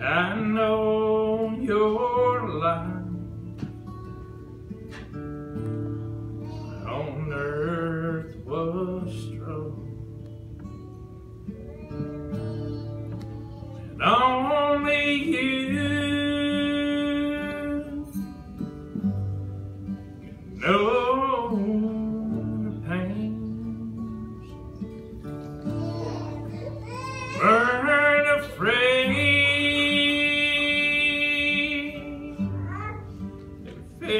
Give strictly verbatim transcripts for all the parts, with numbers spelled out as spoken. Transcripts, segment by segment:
I know your life on earth was strong, and only you can know the pains. Weren't afraid to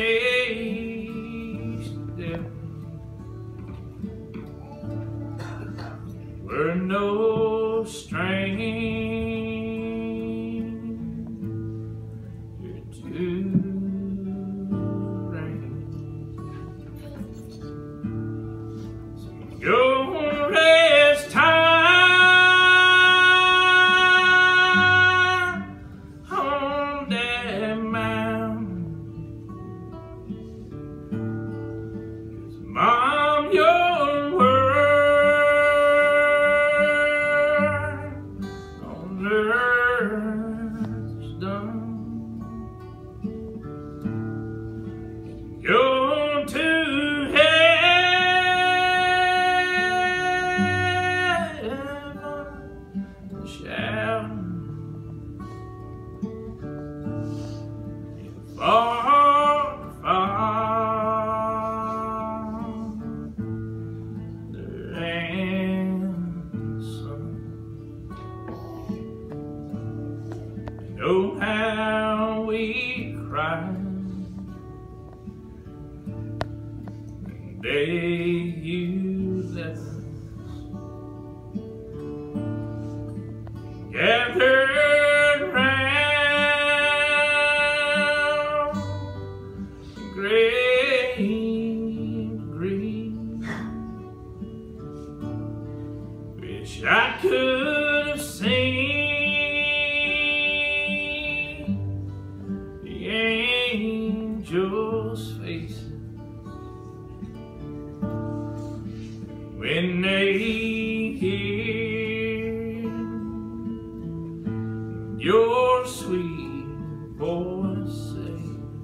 face death. Were no stranger to rain. So go rest time on that mountain. 'Cause Mom, your work on earth is done. Go to heaven, shout far, far, the ransom. Know how we cried the day you left us, gathered round the grave green. Wish I could have seen the angels' faces when they hear your sweet voice say,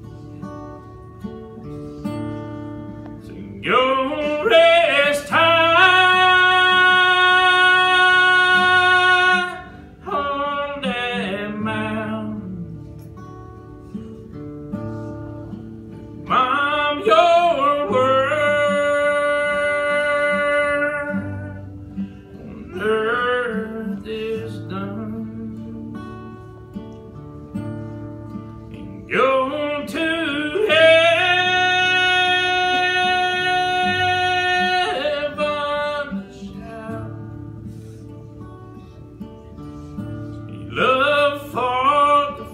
so go rest high on that mountain. Mom, your work on earth is done. And go to heaven, shout love for the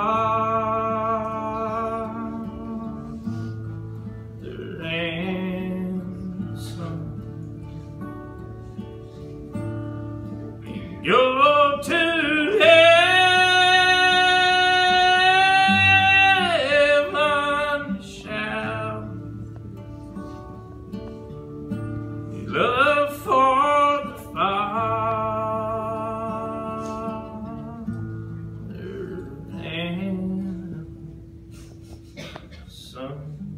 Father and Son. And go to heaven, shout love for the Father and Son.